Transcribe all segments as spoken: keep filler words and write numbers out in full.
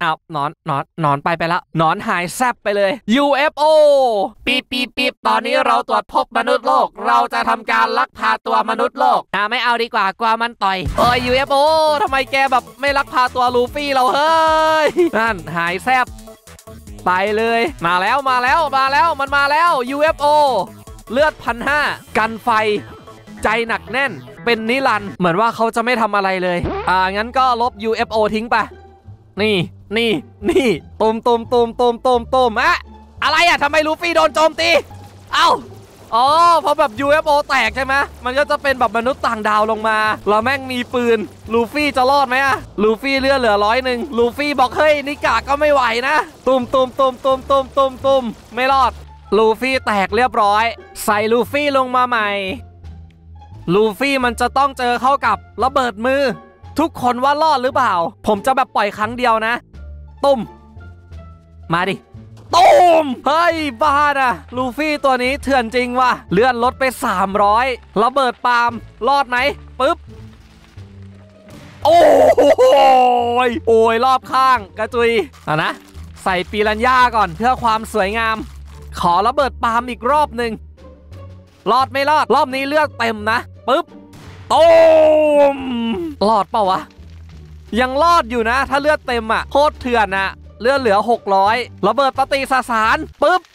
อ้าวหนอนหนอนหนอนไปไปแล้วหนอนหายแซบไปเลย ยู เอฟ โอ ปีบปีบปีบตอนนี้เราตรวจพบมนุษย์โลกเราจะทำการลักพาตัวมนุษย์โลกอ่าไม่เอาดีกว่ากลัวมันต่อยโอ้ย ยู เอฟ โอ ทำไมแกแบบไม่ลักพาตัวลูฟี่เราเฮ้ยนั่นหายแซบไปเลยมาแล้วมาแล้วมาแล้วมันมาแล้ว ยู เอฟ โอ เลือดพันห้ากันไฟใจหนักแน่นเป็นนิรันดร์เหมือนว่าเขาจะไม่ทำอะไรเลยอ่างั้นก็ลบ ยู เอฟ โอ ทิ้งไปนี่นี่นี่ตูมตูมตูมตูมตูมตูมอะอะไรอะทำไมลูฟี่โดนโจมตีเอ้าอ๋อเพราะแบบ ยู เอฟ โอ แตกใช่ไหมมันก็จะเป็นแบบมนุษย์ต่างดาวลงมาแล้วแม่งมีปืนลูฟี่จะรอดไหมอะลูฟี่เลือดเหลือร้อยหนึ่งลูฟี่บอกเฮ้ยนิกาก็ไม่ไหวนะตูมตูมตูมตูมตูมตูมตูมไม่รอดลูฟี่แตกเรียบร้อยใส่ลูฟี่ลงมาใหม่ลูฟี่มันจะต้องเจอเข้ากับระเบิดมือทุกคนว่ารอดหรือเปล่าผมจะแบบปล่อยครั้งเดียวนะตุ้มมาดิตุ้มเฮ้ยบ้านะลูฟี่ตัวนี้เถื่อนจริงว่ะเลื่อนรถไปสามร้อยระเบิดปาล์มรอดไหมปึ๊บโอ้ยโอ้ยรอบข้างกระจุยอ่ะนะใส่ปีรัญญาก่อนเพื่อความสวยงามขอระเบิดปาล์มอีกรอบหนึ่งรอดไม่รอดรอบนี้เลือดเต็มนะปึ๊บตูมรอดเปล่าวะยังรอดอยู่นะถ้าเลือดเต็มอ่ะโคตรเถื่อนอ่ะเลือดเหลือหกร้อยระเบิดปฏิสสารปึ๊บ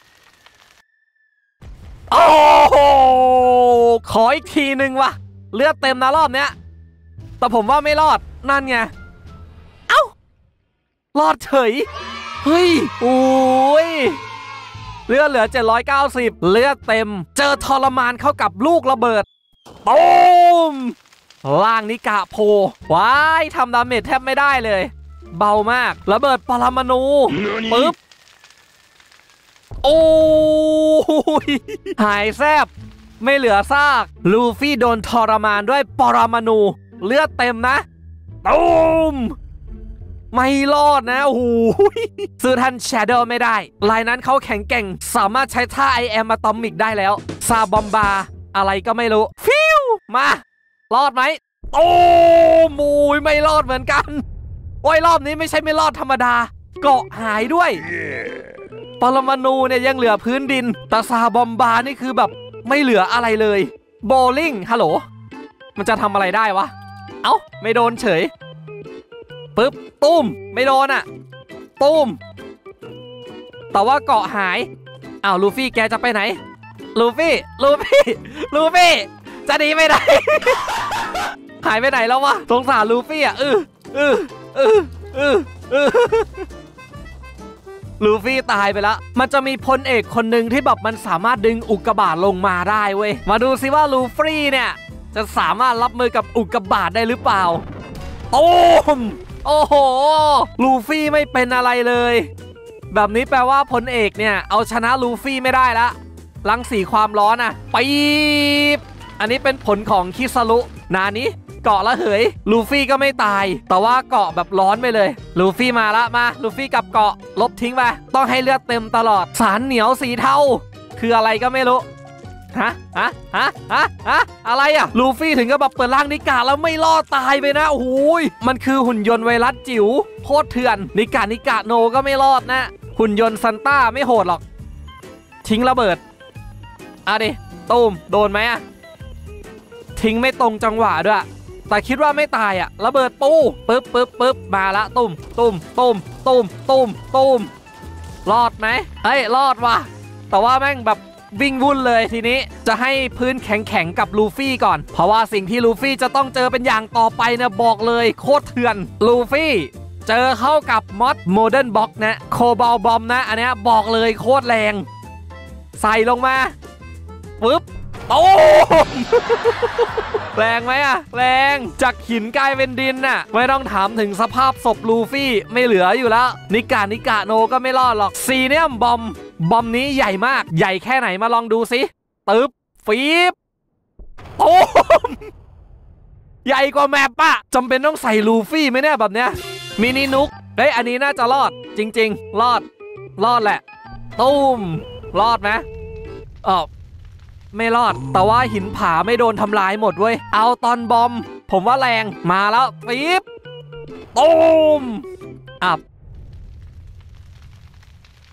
โอ้โหขออีกทีหนึ่งวะเลือดเต็มนะรอบเนี้ยแต่ผมว่าไม่รอดนั่นไงเอ้ารอดเฉยเฮ้ยโอ้ยเลือดเหลือเจ็ดร้อยเก้าสิบเลือดเต็มเจอทรมานเข้ากับลูกระเบิดตูมล่างนิกะโพว้ายทำดาเมจแทบไม่ได้เลยเบามากระเบิดปรมาณูปึ๊บโอ้ยหายแซบไม่เหลือซากลูฟี่โดนทรมานด้วยปรมาณูเลือดเต็มนะตูมไม่รอดนะโอ้โหซื้อทันแชโดว์ไม่ได้ลายนั้นเขาแข็งแกร่งสามารถใช้ท่าไอแอมอะตอมิกได้แล้วซาบอมบาอะไรก็ไม่รู้ฟิวมารอดไหมโอ้มูยไม่รอดเหมือนกันโอ้ยรอบนี้ไม่ใช่ไม่รอดธรรมดาเกาะหายด้วย yeah. ปรมาณูเนี่ยยังเหลือพื้นดินแต่ซาบอมบานี่คือแบบไม่เหลืออะไรเลยโบลิ่งฮัลโหลมันจะทำอะไรได้วะเอ้าไม่โดนเฉยปึ๊บตุ้มไม่โดนอ่ะตุ้มแต่ว่าเกาะหายอ้าวลูฟี่แกจะไปไหนลูฟี่ลูฟี่ลูฟี่จะหนีไปไหน หายไปไหนแล้ววะสงสารลูฟี่อ่ะเออเออเออเออเออลูฟี่ตายไปแล้วมันจะมีพลเอกคนหนึ่งที่แบบมันสามารถดึงอุกกาบาตลงมาได้เว้ยมาดูซิว่าลูฟี่เนี่ยจะสามารถรับมือกับอุกกาบาตได้หรือเปล่าโอ้มโอ้โหลูฟี่ไม่เป็นอะไรเลยแบบนี้แปลว่าพลเอกเนี่ยเอาชนะลูฟี่ไม่ได้ละรังสีความร้อนอ่ะปี๊บอันนี้เป็นผลของคิซารุนานี้เกาะละเหยลูฟี่ก็ไม่ตายแต่ว่าเกาะแบบร้อนไปเลยลูฟี่มาละมาลูฟี่กับเกาะลบทิ้งไปต้องให้เลือดเต็มตลอดสารเหนียวสีเทาคืออะไรก็ไม่รู้ฮะฮะฮะฮะฮะอะไรอ่ะลูฟี่ถึงกับแบบเปิดร่างนิกาแล้วไม่รอดตายไปนะโอ้โหมันคือหุ่นยนต์ไวรัสจิ๋วโคตรเถื่อนนิกานิกาโนก็ไม่รอดนะหุ่นยนต์ซันต้าไม่โหดหรอกทิ้งระเบิดอ่ะดิตูมโดนไหมอ่ะทิ้งไม่ตรงจังหวะด้วยแต่คิดว่าไม่ตายอ่ะระเบิดปูปึ๊บปึ๊บปึ๊บมาละตุ้มตุ้มตุ้มตุ้มตุ้มตุ้มรอดไหมเฮ้ยรอดว่ะแต่ว่าแม่งแบบวิ่งวุ่นเลยทีนี้จะให้พื้นแข็งๆกับลูฟี่ก่อนเพราะว่าสิ่งที่ลูฟี่จะต้องเจอเป็นอย่างต่อไปเนี่ยบอกเลยโคตรเถื่อนลูฟี่เจอเข้ากับมอดโมเดิร์นบ็อกนะโคบอลบอมนะอันนี้บอกเลยโคตรแรงใส่ลงมาปึ๊บโอ้แรงไหมอะแรงจากหินกลายเป็นดินน่ะไม่ต้องถามถึงสภาพศพลูฟี่ไม่เหลืออยู่แล้วนิกานิกาโนก็ไม่รอดหรอกซีเนียมบอมบอมนี้ใหญ่มากใหญ่แค่ไหนมาลองดูสิตึ๊บฟีบโอ้ใหญ่กว่าแมปปะจำเป็นต้องใส่ลูฟี่ไหมเนี่ยแบบเนี้ยมินินุกเฮ้ยอันนี้น่าจะรอดจริงๆรอดรอดแหละตุ้มรอดไหมอ๋อไม่รอดแต่ว่าหินผาไม่โดนทำลายหมดเว้ยเอาตอนบอมผมว่าแรงมาแล้วปี๊บตูมอับ